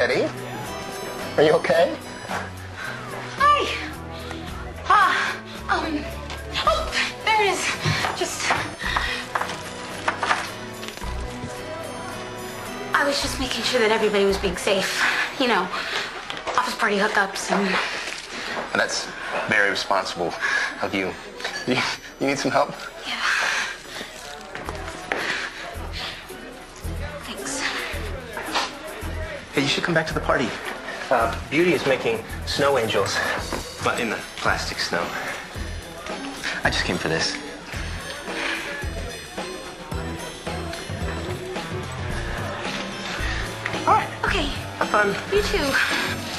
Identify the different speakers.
Speaker 1: Eddie, are you okay?
Speaker 2: Hi. Oh, there it is. Just... I was just making sure that everybody was being safe. You know, office party hookups and...
Speaker 1: That's very responsible of you. You need some help?
Speaker 2: Yeah. Thanks.
Speaker 1: Hey, you should come back to the party. Beauty is making snow angels, but in the plastic snow. I just came for this. All right.
Speaker 2: Okay.
Speaker 1: Have fun.
Speaker 2: You too.